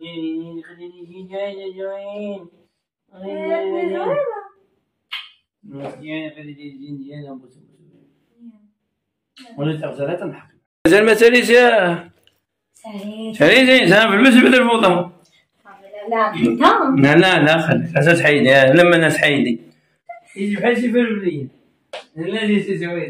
خليني جاي جوين ولا تغزل تنحق مازال ما ساليش يا سالي زين بالنسبة للفوطة لا خلي أساس حيدي لما الناس حيدي يجي بحال شي فلفلية لا جي سويت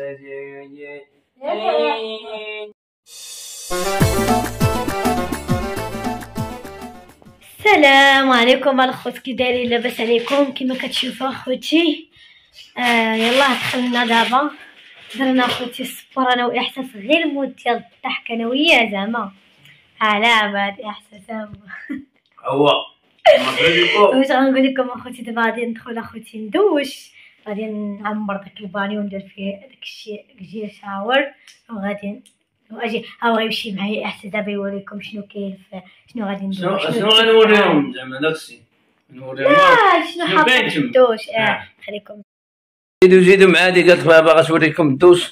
السلام عليكم الخوت، كي دايرين؟ لاباس عليكم؟ كما كتشوفوا اخوتي يلا دخلنا دابا درنا اخوتي السبور انا واحساس، غير مود ديال الضحك انا وياه زعما على هاد احساس هو واش غنقول لكم اخوتي. دابا غادي ندخل اخوتي ندوش، غادي نعمر داك البانيو وندير فيه داكشي جيل شاور، وغادي واجي هاو غيمشي معايا احسن دابا يوريكم شنو كاين شنو غادي ندير شنو غنوريهم زعما داكشي نوريهم شنو حاطين في الدوش. خليكم زيدوا مع هادي قالت باغا توريكم الدوش.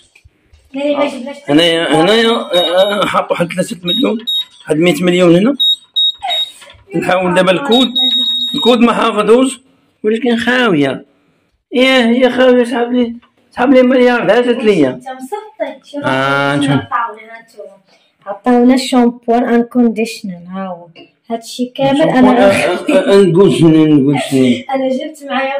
هنايا حاط واحد 3 مليون، واحد 100 مليون هنا. نحاول دابا الكود ما حافظوش ولكن خاويه. هي خاويه. سحب لي مليار هازت ليا. انت مسطي. شوف عطاونا الشامبوان ان كونديشنر، ها هو هادشي كامل. انا نقول شنو انا جبت معايا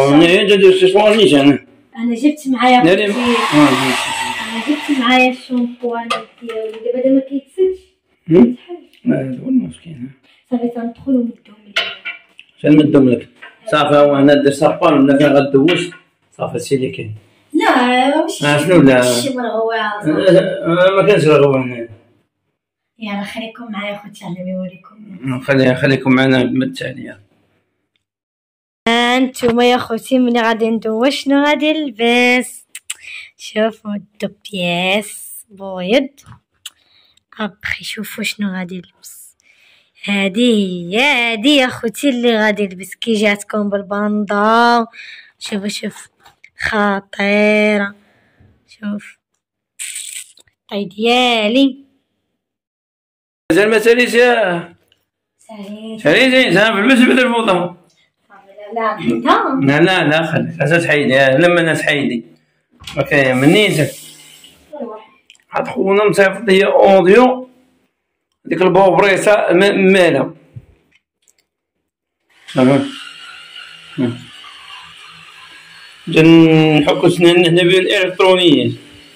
انا جبت معايا انا جبت معايا الشامبوان ديالي. دابا ما كيتسدش هذا هو المشكل. صافي تندخلو ندوم ليا. شنو ندوم لك؟ صافي هو هنا دير صابون ولا كان غدوش صافي هادشي اللي كاين. لا ماشي شنو لا شي مرغوات ما كانش رغوه هنا. يلا خليكم معايا اخوتي على ما يوريكم. خليكم معنا بالتالي. انتوما يا خوتي ملي غادي ندوش شنو غادي نلبس. شوفوا الدبياس بويض. ابخي شوفوا شنو غادي نلبس. هادي يا خوتي اللي غادي نلبس كي جاتكم بالباندا. شوف خطيره. شوف طي ديالي مازال ما ساليش يا سالي زين بالنسبة للفوطة. لا خلي أساس حيدي لما الناس حيدي. اوكي منيتك حط خونا مصيفط ليا اوديو ديك البوبريسه مالها. جا نحكو سنان هنا بالالكترونيات.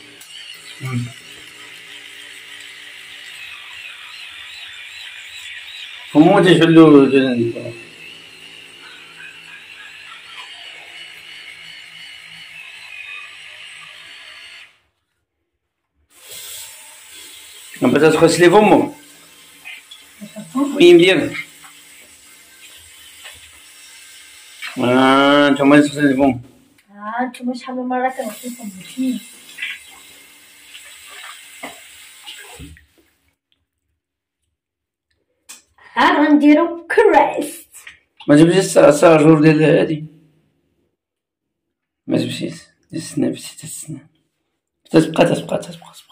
هما تيحلو باش تغسلي فمك وين ديالك. نتوما تغسلي فمك. نتوما شحال من مره كنغسل فمي. غنديرو كريست. ما جبتيش الساجور ديال هادي؟ ما جبتيش السنان؟ نسيت السنان. تتبقى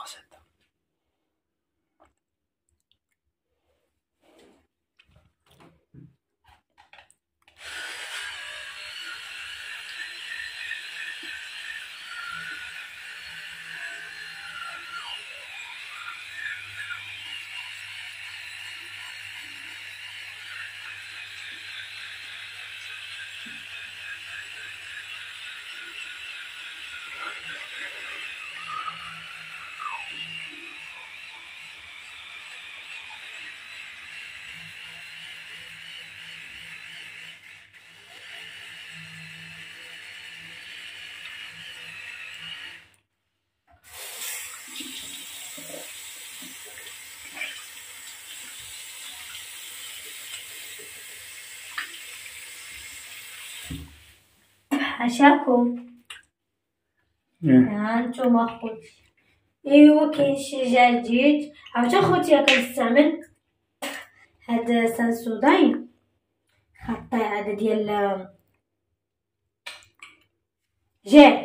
حاشاكم. هانتوما خوتي. ايوا كاين شي جديد. عرفتي اخوتي كنستعمل هاد سانسوداين خطي هذا ديال جيل.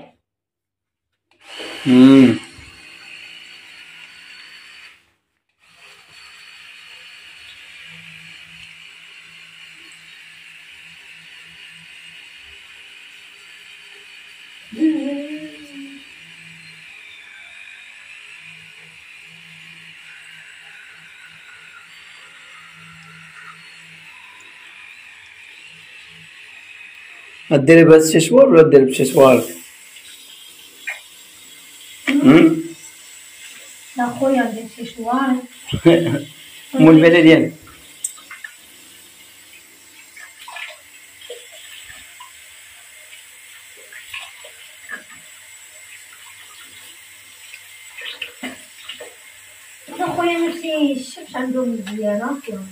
غديري بهاد السيشوار ولا ديري بسيشوارك؟ لا خويا ندير سيشوار. مول البلد ديالك. لا خويا ما تيشفش عندهم مزيانة فيهم،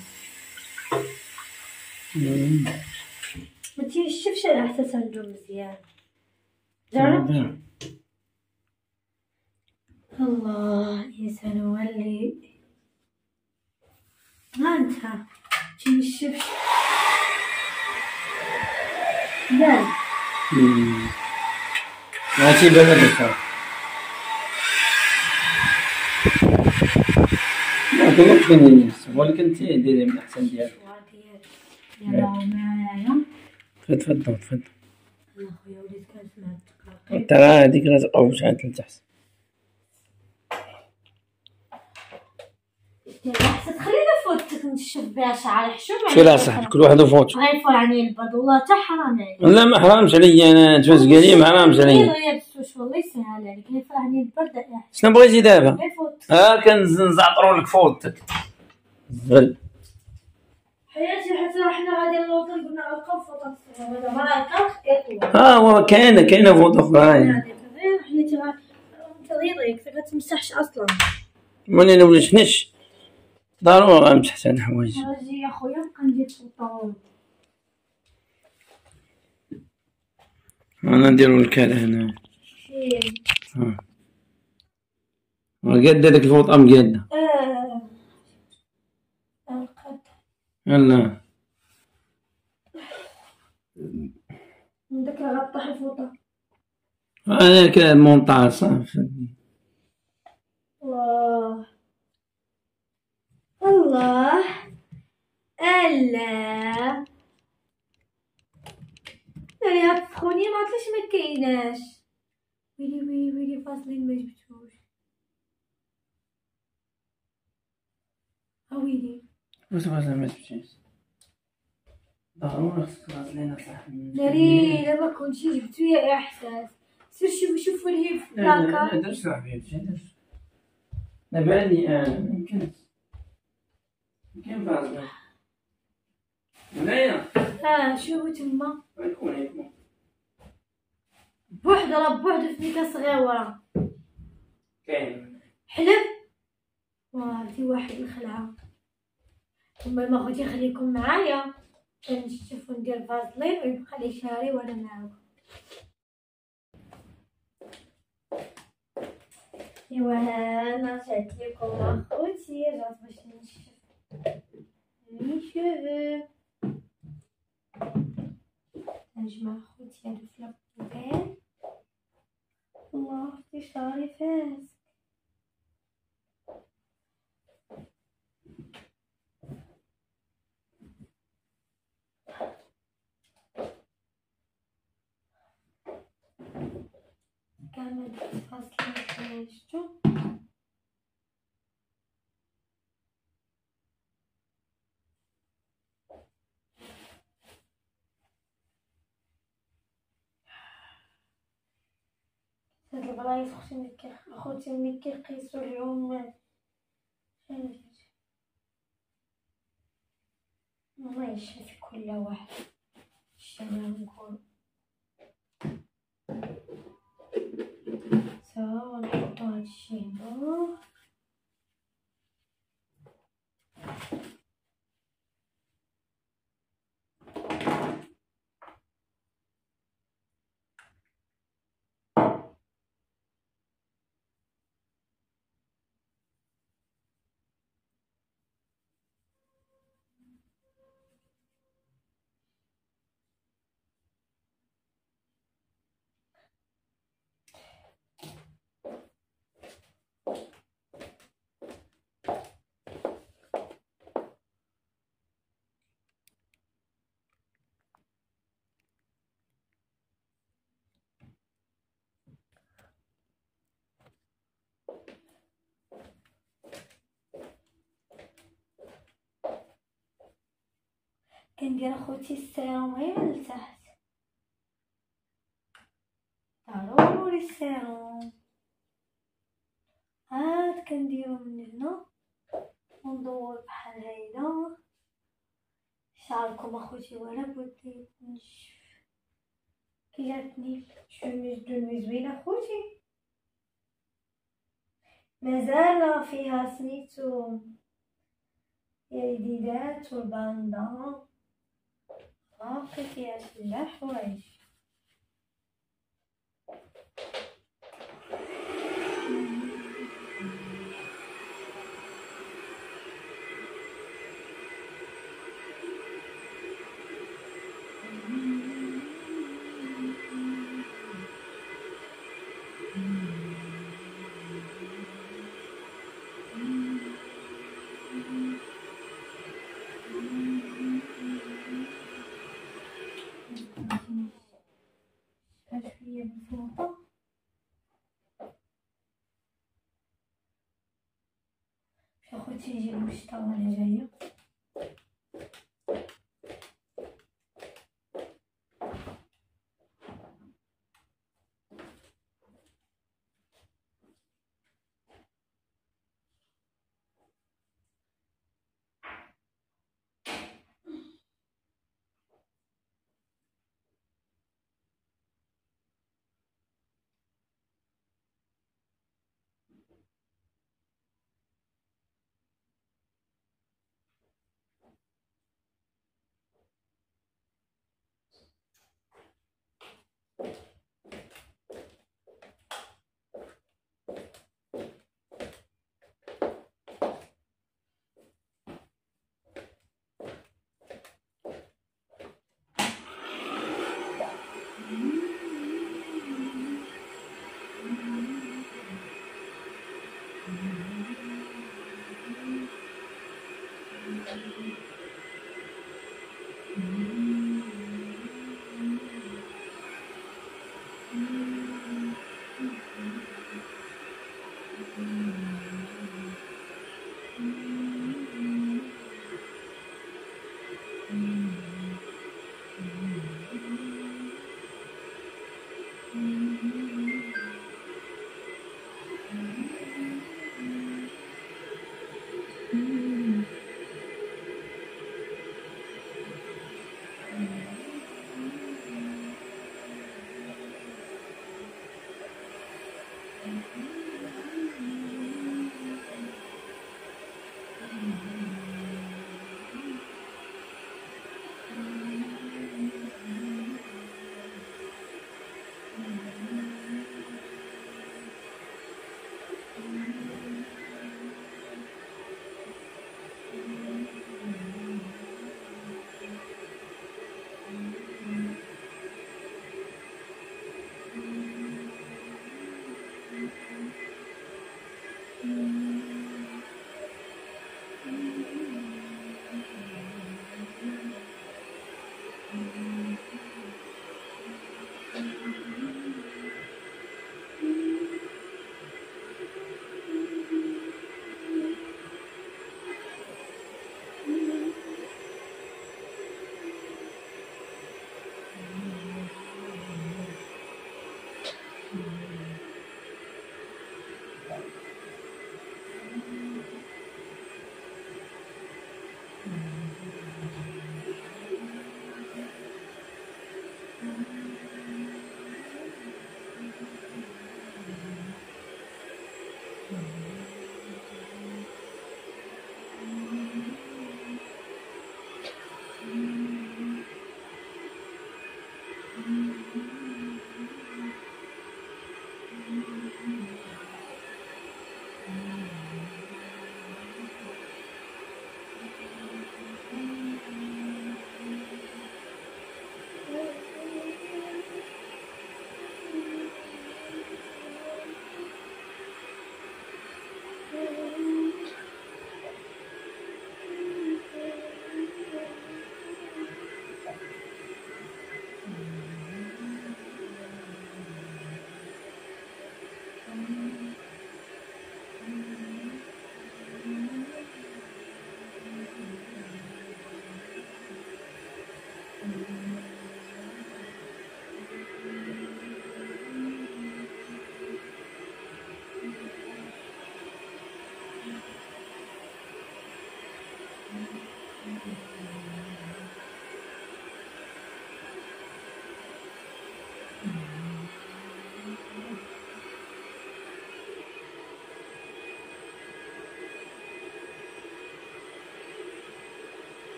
ما تيشفش على احساس عندهم مزيان. جرب. الله يسنولي ها انت تيشفش لا ماشي بلدك. كلك فين ولكن انت ديري من احسن ديالك. يلا معايا. تفضل. الله خويا وليت كنسمع انت راه هاديك راه تقوش عاد لتحت. خلينا فوت نشوف بها شعر حشوم. شير صاحبي كل واحد وفوت. غير فوعني البرد والله حتى حرام عليك. لا ما حرامش عليا انا تفاز قالي ما حرامش عليا. غير بسوش والله يسهل عليك غير فوعني البرد. شنو بغيتي دابا؟ غير فوت. كنزعطرو لك فوتك. زبل حياتي حتى حنا غادي نوصل قلنا نلقاو فوطه هذا ما راه هو كاينه فوط اخرى. غير حياتي انت غيرك ما تمسحش اصلا. ماني انا ولا شنش ضروري غنمسح انا حوايج. اجي يا خويا نبقى ندير فوطه. انا نديرو الكاله هنا. قاد هذاك الفوطه مقاده. يلا عندك غطح الفوطه. انا كان مونطاج صافي. الله الا هاد السخونيه ما عرفتش ما كايناش. ويلي فاصلين ما جبتوش. ويلي واش فاصلين ما جبتيش ضروري خصك فاصلين صاحبي. ناري الا ما كنتش جبتو يا احساس. سير شوفوا لي في البلاكه. درت صاحبي درت نباني يمكن فاصلين هنايا. شوفوا تما يكون بوحدو راه بوحدو فيك صغيره كاين حلف. هادي واحد الخلعه. ثم ما خوتي خليكم معايا كنشوف ندير فازلين ويبقى لي شاري وانا معاكم. ايوا انا رجعت لكم اخوتي رجعت باش نشوف نجمع خوتي هادو في البوكال. الله اختي شعري فاس. كامل فاصلين شفتو. هاد البلايص خوتي ملي كيقيسو اليوم ما يشوف كل واحد شنو نقول. سوا نحطو هادشي هنا. كندير اخوتي السيروم غير لتحت. أصحابكم أخوتي وأنا بودي نشوف كي جاتني دون زوينة أخوتي، مازال فيها سميتو يا جديدات والباندا، باقي فيها شي حوايج. شوية بالفوطة باش أخوتي يجيبو الشتا وأنا جاية.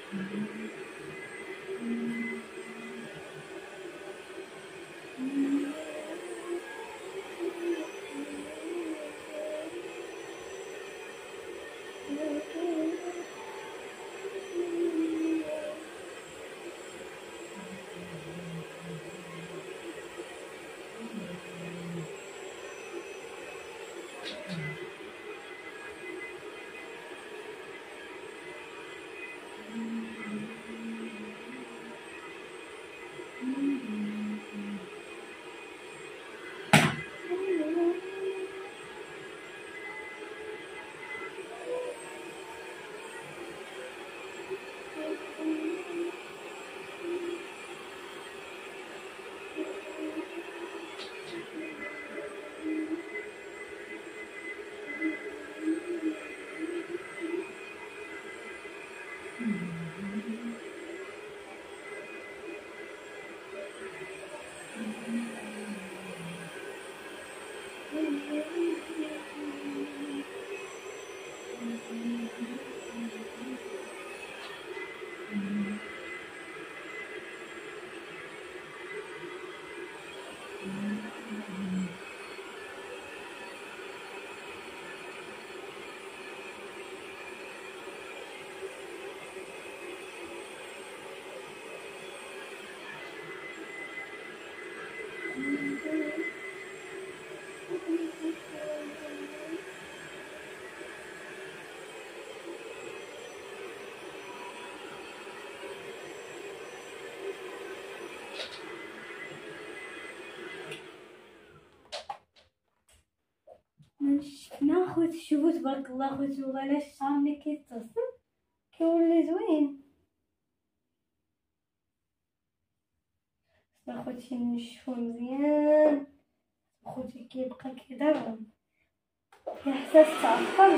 ناخذ شوفوا تبارك الله خوتي والله الا الشعر ملي كيتصل كيولي زوين. خوتي نشفو مزيان، خوتي كيبقى كيضر احساس تعطل.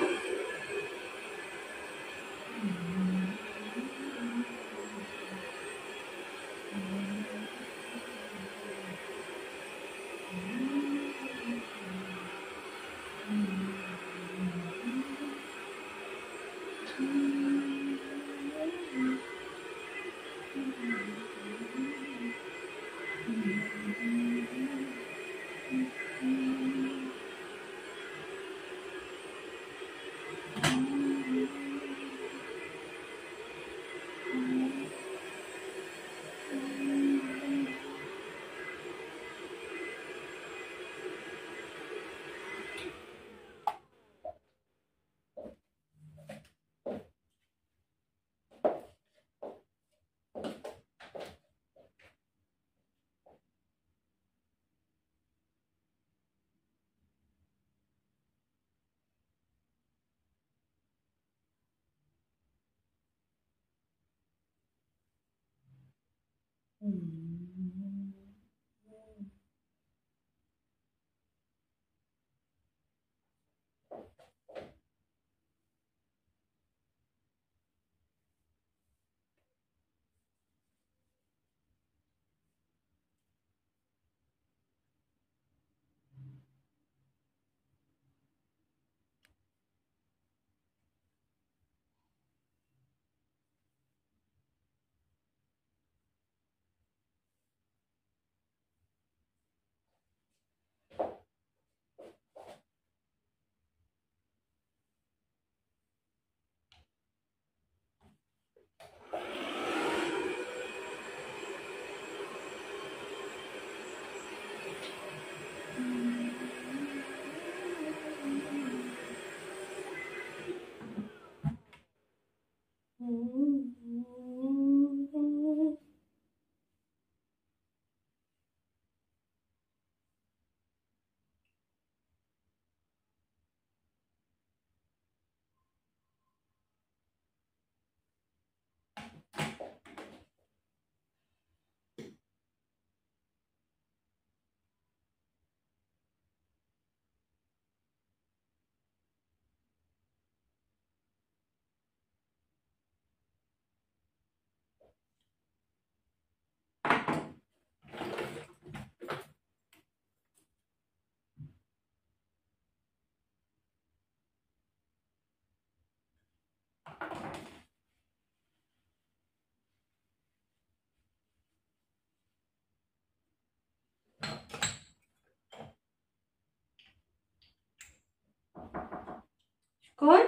شكون؟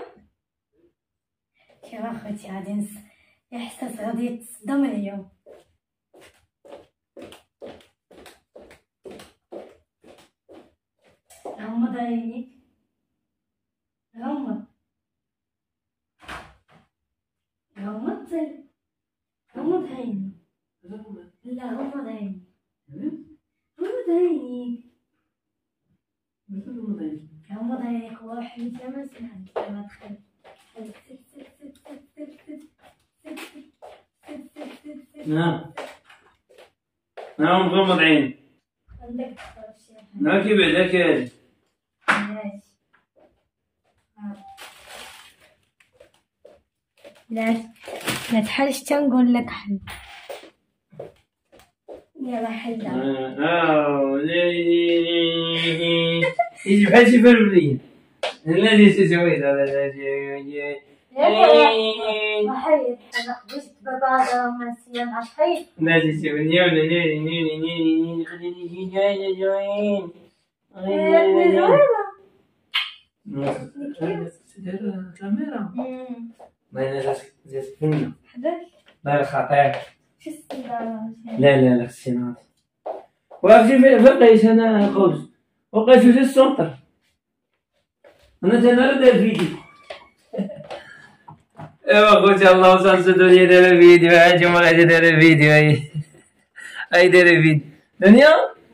شوف اخوتي غادي احساس غادي يتصدم اليوم. غمض عينيك، غمض غمض عينيك. لا غمض عينيك، غمض عينيك، غمض عينيك وحيد ما سمعت. ما تخلي نعم غمض عيني. عندك تختار شي حاجة. نعم كي بعدا كاين. ماشي. لا تحلش تنقول لك حل. يلا حل دابا. يجي بحال شي فلفلية. لا دي شي زوينة. وحيد حبيت بابا هذا رومانسية مع حيد. لا دي شي خليني خليني جاي زوين. الكاميرا. ما جات فينا. لا خطير. شو السبب؟ لا خصني وعرفتي فلقيت انا خبز ولقيتو في السونتر. انا تنهار داير فيديو. ايوا خوتي الله وصلتو لي داير الفيديو. هانتوما غادي داير الفيديو. هاي داير الفيديو دنيا.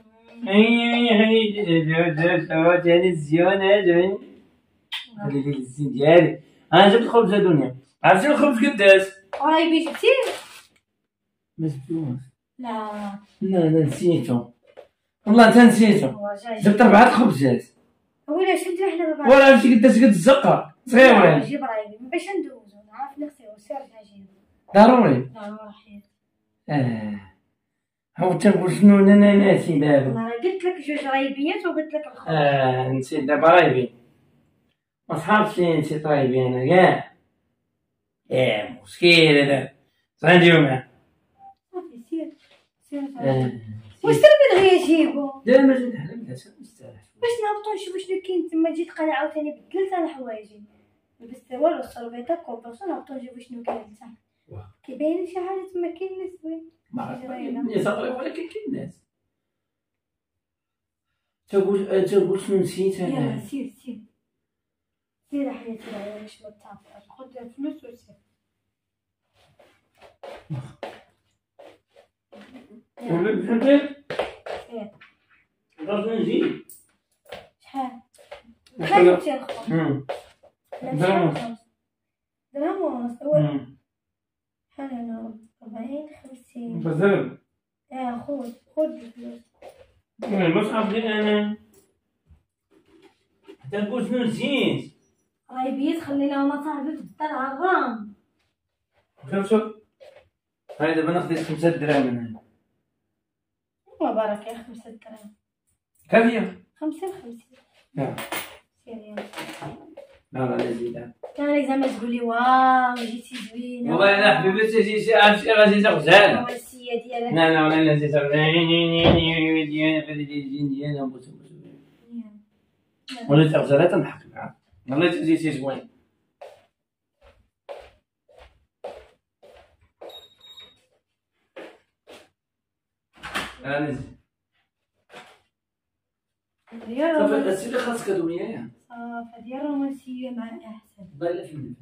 هاي الزيون زوين. خلي لي الزين ديالي. انا جبت الخبز دنيا. عرفتي الخبز قداش؟ قرايبي جبتيه؟ ما جبتوش. لا نسيتو والله حتى نسيتو. جبت 4 خبزات. ولا شد احنا بابا. ولا عرفتي قداش قد الزقه صغيره. جيب رايبي باش ندوزو نعرف نغسلو سير رجع جيب. ضروري. حيت. هو تنقول شنو انا ناسي دابا. انا قلت لك 2 رايبيات وقلت لك الخبز. نسيت دابا رايبي. ما صحابش لي نسيت رايبي انا كاع. مسكين هذا. غنديرو معاه. صافي سير واش تربي دغيا يجيبو؟ لا ما جات حنا مستريح. باش نهبطو نشوفو شنو كاين تما. جيت قال عاوتاني بدلت انا حوايجي، لبست والو الصربيطه كومبرسون. نهبطو نشوفو شنو كاين تما. كيبين شي حاجه تما. كاين ناس زوين. ما عرفت ولكن كاين ناس. تقول شنو نسيت انا. يلا سير حياتي دابا باش ما تعطلش. خد الفلوس وسير. ولا بخير. سير. غادي نجي. شحال جبتي الخبز؟ درهم ونص. شحال هنا 40 50 بزاف. خذ الفلوس. ما صحابي انا حتى نقول شنو نسيت. رايبيات خليناهم صاحبي في الدار عرام. شوف هاي دابا ناخذ 5 دراهم من هنا. مبارك يا 5 دراهم. كافيه 50. لا سير يلا. لا زيد. كان زعما تقولي واو جيتي زوينه. والله الا حبيبتي جيتي عرفتي غادي تغزال. الرومانسيه ديالك. لا والله جيت ولا تغزال تنضحك معاك. والله جيتي زوين. نزيد. صافي هادشي اللي خاصك ادويه. صافي ديال الرومانسيه مع احسن. ضايله في النفس.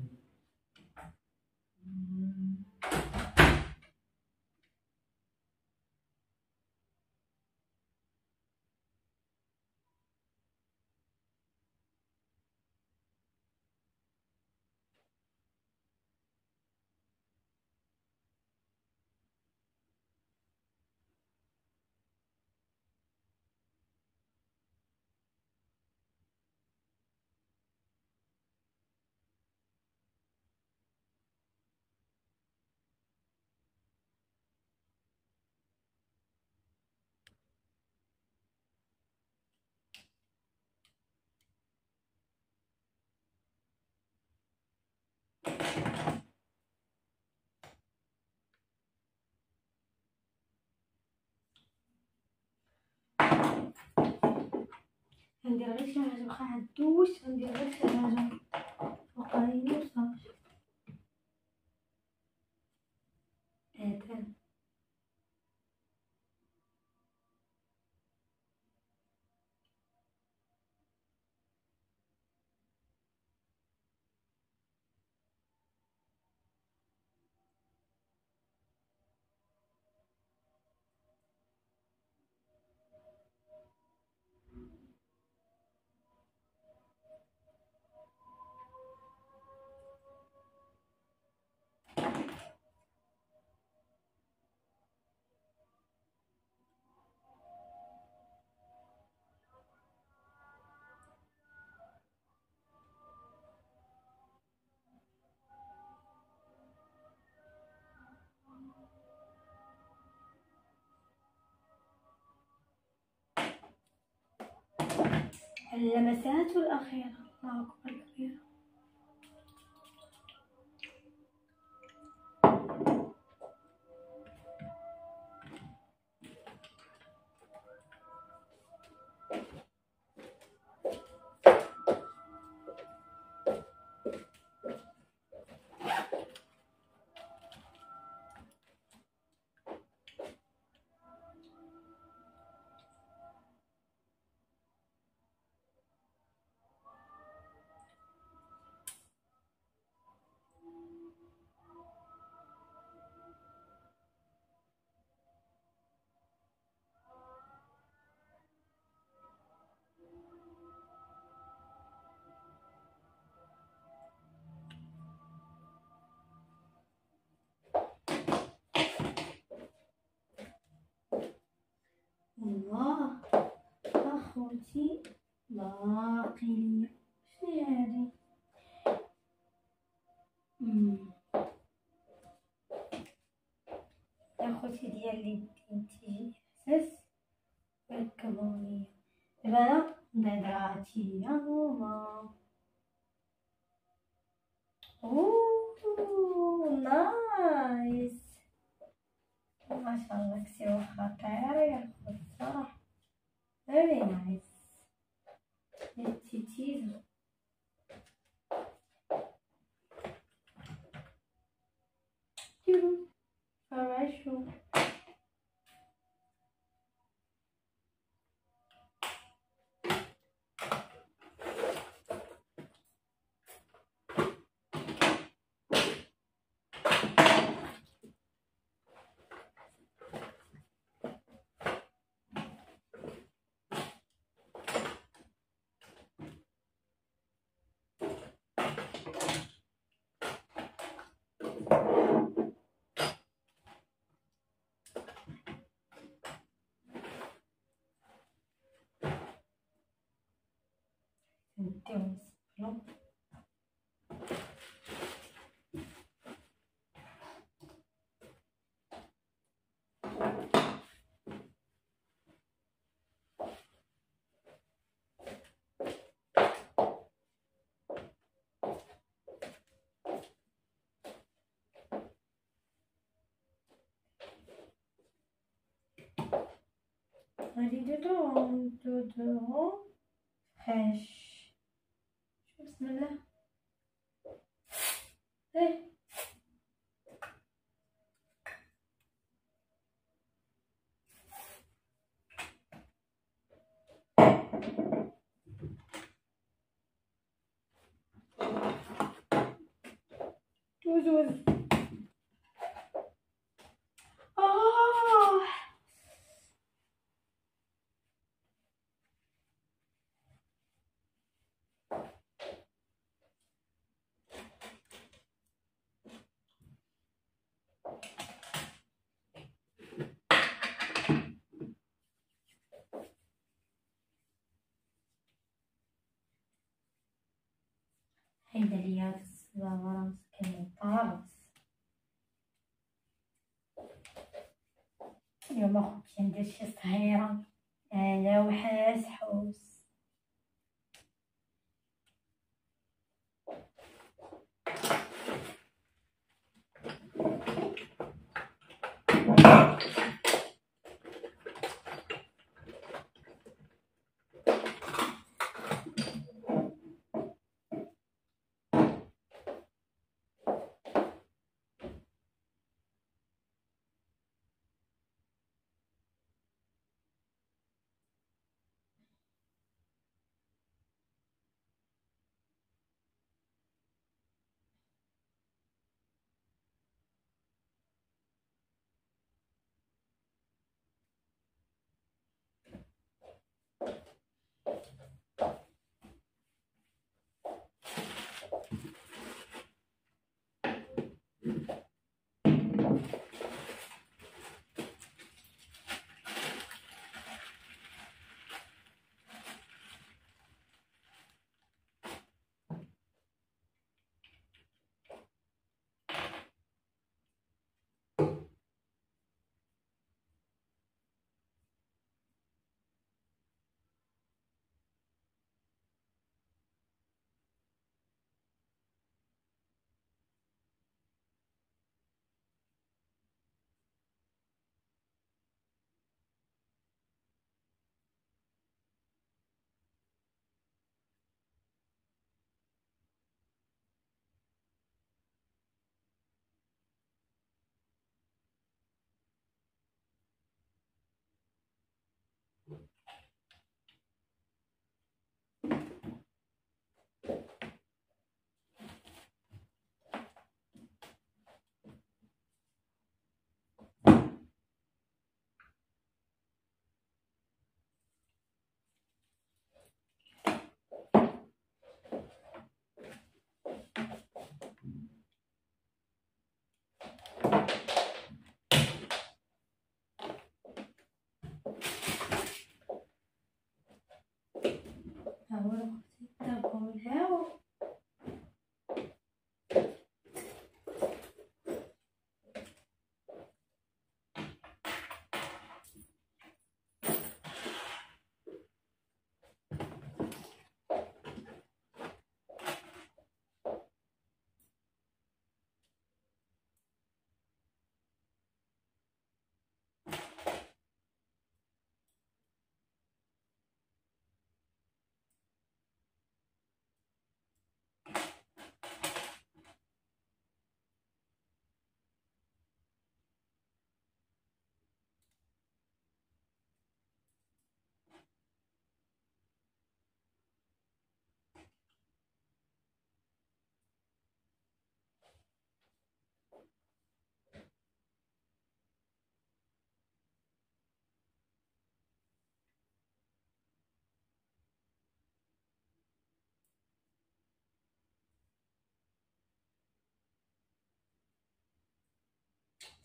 ندير غير شي حاجه واخا هادوش. ندير غير شي حاجه. يوصل هذا. اللمسات الأخيرة. الله أكبر كبيرة. الله أخوتي باقي شنو هادي؟ أخوتي ديال اليدين تيجي إحساس بالكمونية. دابا أنا نظراتي هاهما. نايس ما شاء الله. كسيو خطير يا خوت الصراحة. فيري نايس. التيتيزو فرشو. نديو نصبرو. غادي نديرو فريش. بسم الله. وزوز. هيدا الياس ورا كان طارس. اليوم اخوتي ندير شي صهيرة. انا وحاس حوس.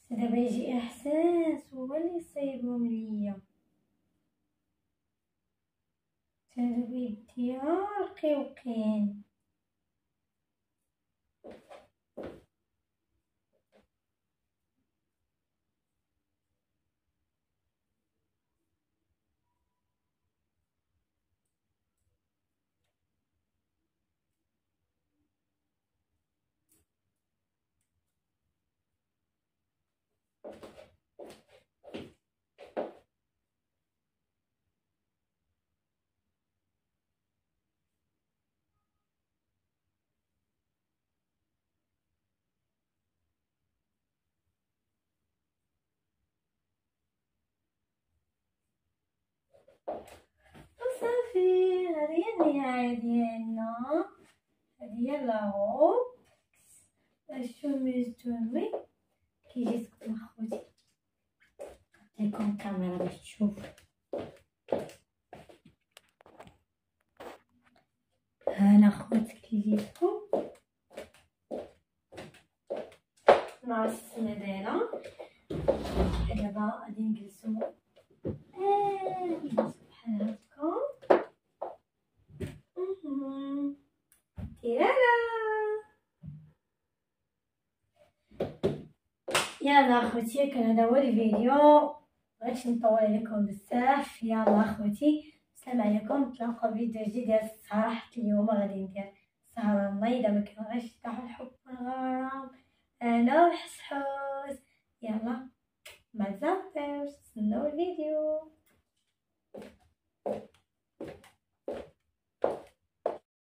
دابا يجي احساس هو اللي يصايبهم ليا، دابا يدي رقيقين. وصافي هذه هي النهاية ديالنا، هذه هي لاغوب الشوميز تونوي كيجي سكت مع خوتي. نعطيكم الكاميرا باش تشوف. هانا خوت كيجيكم مع السندالة. دابا غادي نجلسو بحال هكا. تيرالا يلا خوتي، كان هذا هو الفيديو، مبغيتش نطول عليكم بزاف. يلا خوتي السلام عليكم، نتلاقاو فيديو جديد ديال السهرة. حتى اليوم غادي ندير سهرة نايضة ما كنبغيش تاع الحب والغرام انا وحسحوس. يلا ما تزعفوش، تسناو الفيديو.